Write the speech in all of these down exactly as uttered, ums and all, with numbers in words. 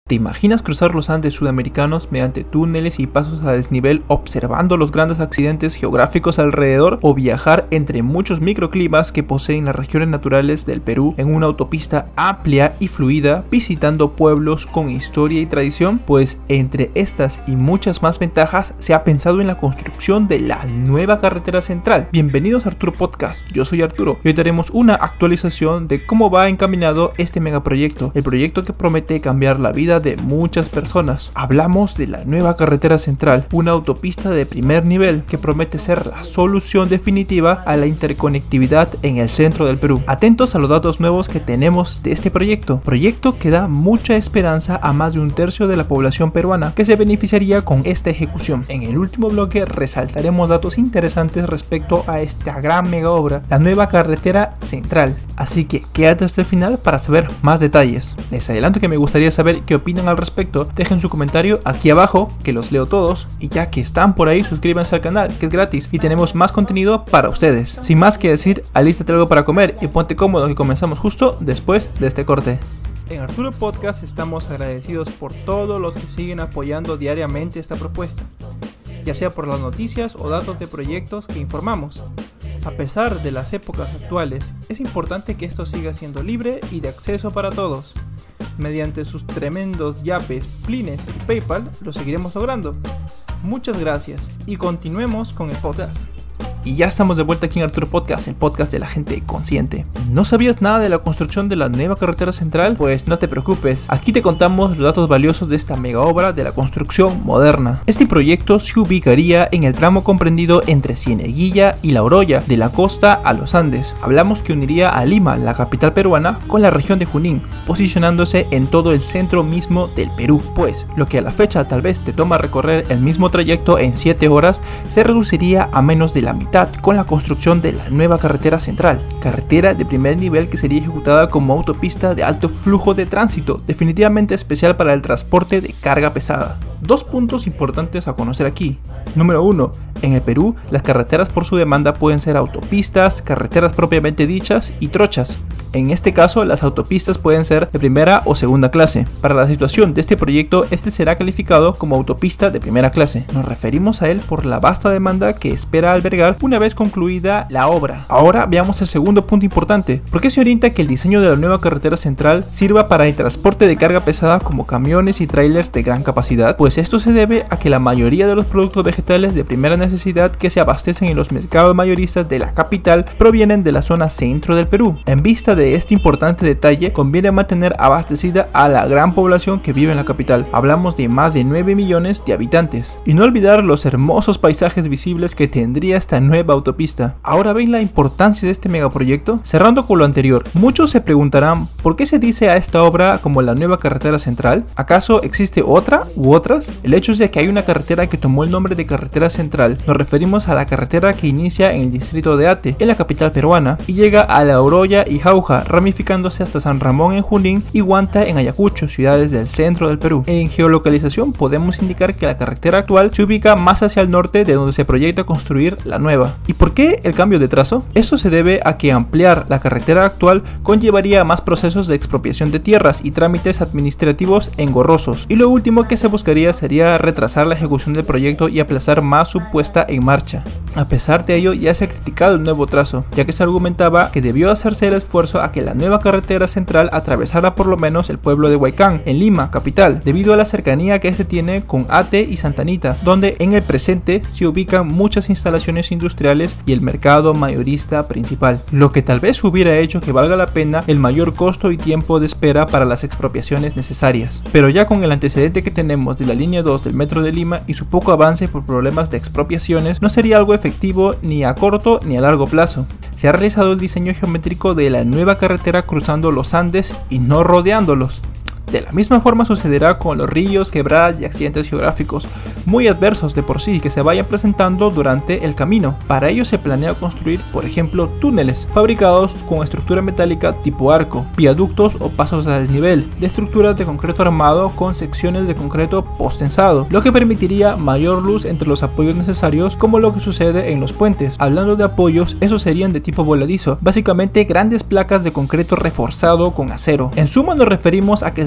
¿Te imaginas cruzar los Andes sudamericanos mediante túneles y pasos a desnivel observando los grandes accidentes geográficos alrededor, o viajar entre muchos microclimas que poseen las regiones naturales del Perú en una autopista amplia y fluida, visitando pueblos con historia y tradición? Pues entre estas y muchas más ventajas se ha pensado en la construcción de la nueva carretera central. Bienvenidos a Arturo Podcast, yo soy Arturo y hoy daremos una actualización de cómo va encaminado este megaproyecto, el proyecto que promete cambiar la vida de muchas personas. Hablamos de la nueva carretera central, una autopista de primer nivel que promete ser la solución definitiva a la interconectividad en el centro del Perú. Atentos a los datos nuevos que tenemos de este proyecto, proyecto que da mucha esperanza a más de un tercio de la población peruana que se beneficiaría con esta ejecución. En el último bloque resaltaremos datos interesantes respecto a esta gran mega obra, la nueva carretera central, así que quédate hasta el final para saber más detalles. Les adelanto que me gustaría saber qué opinan al respecto. Dejen su comentario aquí abajo, que los leo todos, y ya que están por ahí, suscríbanse al canal, que es gratis y tenemos más contenido para ustedes. Sin más que decir, alístate algo para comer y ponte cómodo, que comenzamos justo después de este corte. En Arturo Podcast estamos agradecidos por todos los que siguen apoyando diariamente esta propuesta, ya sea por las noticias o datos de proyectos que informamos. A pesar de las épocas actuales, es importante que esto siga siendo libre y de acceso para todos. Mediante sus tremendos yapes, plines y PayPal lo seguiremos logrando. Muchas gracias y continuemos con el podcast. Y ya estamos de vuelta aquí en Arturo Podcast, el podcast de la gente consciente. ¿No sabías nada de la construcción de la nueva carretera central? Pues no te preocupes, aquí te contamos los datos valiosos de esta mega obra de la construcción moderna. Este proyecto se ubicaría en el tramo comprendido entre Cieneguilla y La Oroya, de la costa a los Andes. Hablamos que uniría a Lima, la capital peruana, con la región de Junín, posicionándose en todo el centro mismo del Perú. Pues lo que a la fecha tal vez te toma recorrer el mismo trayecto en siete horas, se reduciría a menos de la mitad con la construcción de la nueva carretera central, carretera de primer nivel que sería ejecutada como autopista de alto flujo de tránsito, definitivamente especial para el transporte de carga pesada. Dos puntos importantes a conocer aquí. Número uno. En el Perú, las carreteras por su demanda pueden ser autopistas, carreteras propiamente dichas y trochas. En este caso, las autopistas pueden ser de primera o segunda clase. Para la situación de este proyecto, este será calificado como autopista de primera clase. Nos referimos a él por la vasta demanda que espera albergar una vez concluida la obra. Ahora veamos el segundo punto importante. ¿Por qué se orienta que el diseño de la nueva carretera central sirva para el transporte de carga pesada como camiones y trailers de gran capacidad? Pues esto se debe a que la mayoría de los productos vegetales de primera necesidad que se abastecen en los mercados mayoristas de la capital provienen de la zona centro del Perú. En vista de este importante detalle, conviene mantener abastecida a la gran población que vive en la capital. Hablamos de más de nueve millones de habitantes. Y no olvidar los hermosos paisajes visibles que tendría esta nueva autopista. Ahora ven la importancia de este megaproyecto. Cerrando con lo anterior, muchos se preguntarán ¿por qué se dice a esta obra como la nueva carretera central? ¿Acaso existe otra u otras? El hecho es de que hay una carretera que tomó el nombre de carretera central. Nos referimos a la carretera que inicia en el distrito de Ate, en la capital peruana, y llega a La Oroya y Jauja, ramificándose hasta San Ramón en Junín y Huanta en Ayacucho, ciudades del centro del Perú. En geolocalización podemos indicar que la carretera actual se ubica más hacia el norte, de donde se proyecta construir la nueva. ¿Y por qué el cambio de trazo? Esto se debe a que ampliar la carretera actual conllevaría más procesos de expropiación de tierras y trámites administrativos engorrosos. Y lo último que se buscaría sería retrasar la ejecución del proyecto y aplazar más su puesta en marcha. A pesar de ello, ya se ha criticado el nuevo trazo, ya que se argumentaba que debió hacerse el esfuerzo a que la nueva carretera central atravesara por lo menos el pueblo de Huaycán, en Lima, capital, debido a la cercanía que este tiene con Ate y Santa Anita, donde en el presente se ubican muchas instalaciones industriales y el mercado mayorista principal, lo que tal vez hubiera hecho que valga la pena el mayor costo y tiempo de espera para las expropiaciones necesarias. Pero ya con el antecedente que tenemos de la línea dos del metro de Lima y su poco avance por problemas de expropiaciones, no sería algo efectivo ni a corto ni a largo plazo. Se ha realizado el diseño geométrico de la nueva carretera cruzando los Andes y no rodeándolos. De la misma forma sucederá con los ríos, quebradas y accidentes geográficos muy adversos de por sí que se vayan presentando durante el camino. Para ello se planea construir, por ejemplo, túneles fabricados con estructura metálica tipo arco, viaductos o pasos a desnivel, de estructuras de concreto armado con secciones de concreto post-tensado, lo que permitiría mayor luz entre los apoyos necesarios, como lo que sucede en los puentes. Hablando de apoyos, esos serían de tipo voladizo, básicamente grandes placas de concreto reforzado con acero. En suma nos referimos a que se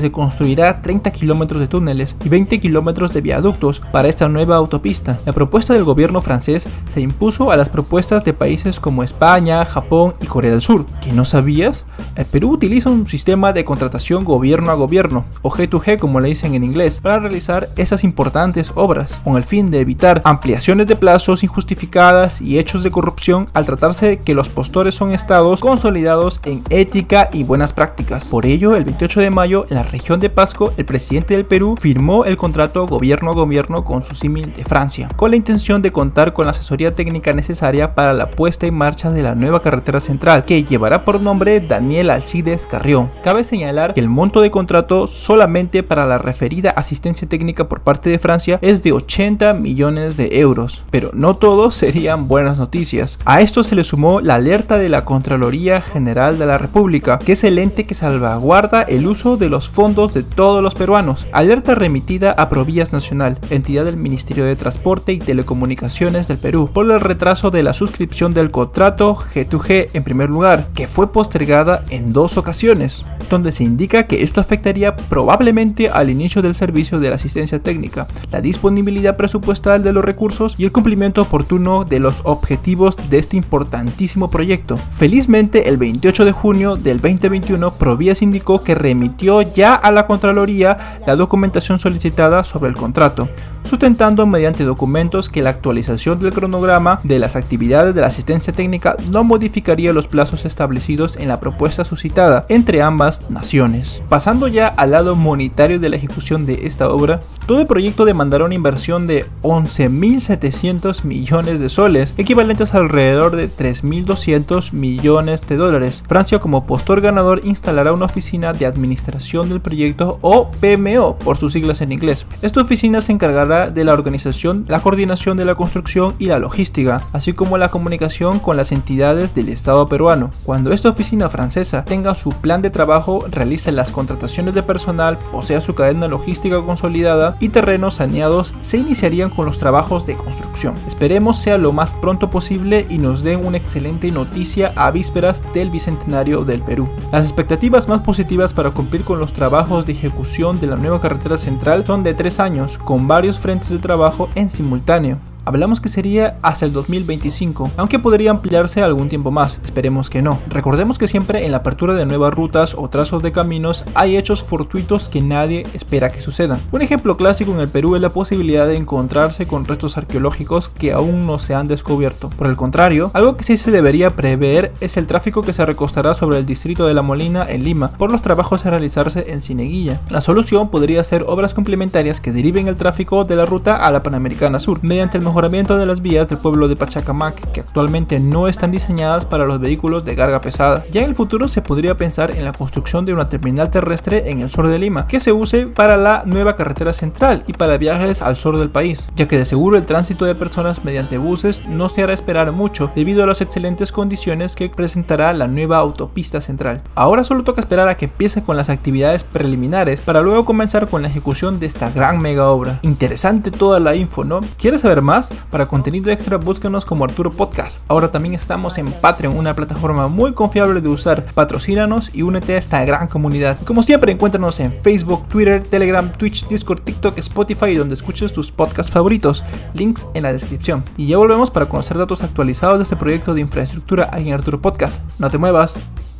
donde construirá treinta kilómetros de túneles y veinte kilómetros de viaductos para esta nueva autopista. La propuesta del gobierno francés se impuso a las propuestas de países como España, Japón y Corea del Sur. ¿Qué no sabías? El Perú utiliza un sistema de contratación gobierno a gobierno, o G dos G como le dicen en inglés, para realizar esas importantes obras, con el fin de evitar ampliaciones de plazos injustificadas y hechos de corrupción al tratarse de que los postores son estados consolidados en ética y buenas prácticas. Por ello, el veintiocho de mayo, en la región de Pasco, el presidente del Perú firmó el contrato gobierno a gobierno con su símil de Francia, con la intención de contar con la asesoría técnica necesaria para la puesta en marcha de la nueva carretera central, que llevará por nombre Daniel Alcides Carrión. Cabe señalar que el monto de contrato solamente para la referida asistencia técnica por parte de Francia es de ochenta millones de euros, pero no todos serían buenas noticias. A esto se le sumó la alerta de la Contraloría General de la República, que es el ente que salvaguarda el uso de los fondos de todos los peruanos. Alerta remitida a Provías Nacional, entidad del Ministerio de Transporte y Telecomunicaciones del Perú, por el retraso de la suscripción del contrato G dos G en primer lugar, que fue postergada en dos ocasiones, donde se indica que esto afectaría probablemente al inicio del servicio de la asistencia técnica, la disponibilidad presupuestal de los recursos y el cumplimiento oportuno de los objetivos de este importantísimo proyecto. Felizmente, el veintiocho de junio del veinte veintiuno, Provías indicó que remitió ya a la Contraloría la documentación solicitada sobre el contrato, sustentando mediante documentos que la actualización del cronograma de las actividades de la asistencia técnica no modificaría los plazos establecidos en la propuesta suscitada entre ambas naciones. Pasando ya al lado monetario de la ejecución de esta obra, todo el proyecto demandará una inversión de once mil setecientos millones de soles, equivalentes a alrededor de tres mil doscientos millones de dólares. Francia, como postor ganador, instalará una oficina de administración del proyecto, o P M O por sus siglas en inglés. Esta oficina se encargará de la organización, la coordinación de la construcción y la logística, así como la comunicación con las entidades del Estado peruano. Cuando esta oficina francesa tenga su plan de trabajo, realice las contrataciones de personal, posea su cadena logística consolidada y terrenos saneados, se iniciarían con los trabajos de construcción. Esperemos sea lo más pronto posible y nos den una excelente noticia a vísperas del bicentenario del Perú. Las expectativas más positivas para cumplir con los trabajos de ejecución de la nueva carretera central son de tres años, con varios frentes de trabajo en simultáneo. Hablamos que sería hasta el dos mil veinticinco, aunque podría ampliarse algún tiempo más, esperemos que no. Recordemos que siempre en la apertura de nuevas rutas o trazos de caminos hay hechos fortuitos que nadie espera que sucedan. Un ejemplo clásico en el Perú es la posibilidad de encontrarse con restos arqueológicos que aún no se han descubierto. Por el contrario, algo que sí se debería prever es el tráfico que se recostará sobre el distrito de La Molina en Lima por los trabajos a realizarse en Cieneguilla. La solución podría ser obras complementarias que deriven el tráfico de la ruta a la Panamericana Sur, mediante el mejoramiento de las vías del pueblo de Pachacamac, que actualmente no están diseñadas para los vehículos de carga pesada. Ya en el futuro se podría pensar en la construcción de una terminal terrestre en el sur de Lima, que se use para la nueva carretera central y para viajes al sur del país, ya que de seguro el tránsito de personas mediante buses no se hará esperar mucho debido a las excelentes condiciones que presentará la nueva autopista central. Ahora solo toca esperar a que empiece con las actividades preliminares para luego comenzar con la ejecución de esta gran mega obra. Interesante toda la info, ¿no? ¿Quieres saber más? Para contenido extra búscanos como Arturo Podcast. Ahora también estamos en Patreon, una plataforma muy confiable de usar. Patrocínanos y únete a esta gran comunidad. Como siempre, encuéntranos en Facebook, Twitter, Telegram, Twitch, Discord, TikTok, Spotify y donde escuches tus podcasts favoritos. Links en la descripción. Y ya volvemos para conocer datos actualizados de este proyecto de infraestructura ahí en Arturo Podcast. No te muevas.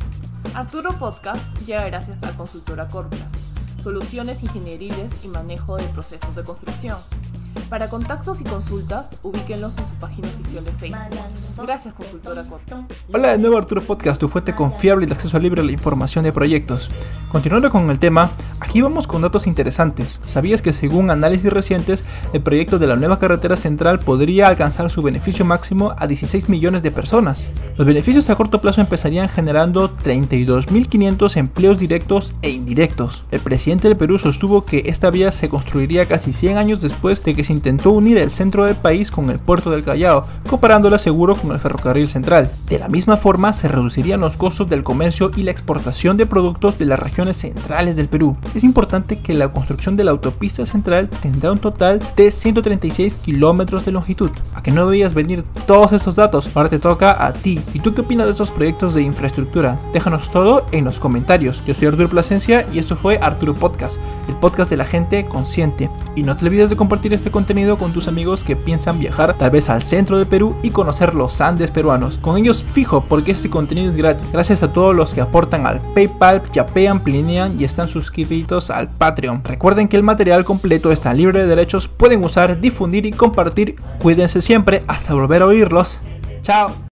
Arturo Podcast llega gracias a Consultora Corplas, soluciones ingenieriles y manejo de procesos de construcción. Para contactos y consultas, ubíquenlos en su página oficial de Facebook. Gracias, Consultora Corplas. Hola de nuevo, Arturo Podcast, tu fuente confiable y de acceso libre a la información de proyectos. Continuando con el tema, aquí vamos con datos interesantes. ¿Sabías que según análisis recientes, el proyecto de la nueva carretera central podría alcanzar su beneficio máximo a dieciséis millones de personas? Los beneficios a corto plazo empezarían generando treinta y dos mil quinientos empleos directos e indirectos. El presidente del Perú sostuvo que esta vía se construiría casi cien años después de que porque se intentó unir el centro del país con el puerto del Callao, comparando el aseguro con el ferrocarril central. De la misma forma, se reducirían los costos del comercio y la exportación de productos de las regiones centrales del Perú. Es importante que la construcción de la autopista central tendrá un total de ciento treinta y seis kilómetros de longitud. ¿A que no veías venir todos estos datos? Ahora te toca a ti. ¿Y tú qué opinas de estos proyectos de infraestructura? Déjanos todo en los comentarios. Yo soy Arturo Plasencia y esto fue Arturo Podcast, el podcast de la gente consciente. Y no te olvides de compartir este contenido con tus amigos que piensan viajar tal vez al centro de Perú y conocer los Andes peruanos. Con ellos fijo, porque este contenido es gratis. Gracias a todos los que aportan al PayPal, yapean, plinean y están suscritos al Patreon. Recuerden que el material completo está libre de derechos, pueden usar, difundir y compartir. Cuídense siempre, hasta volver a oírlos. Chao.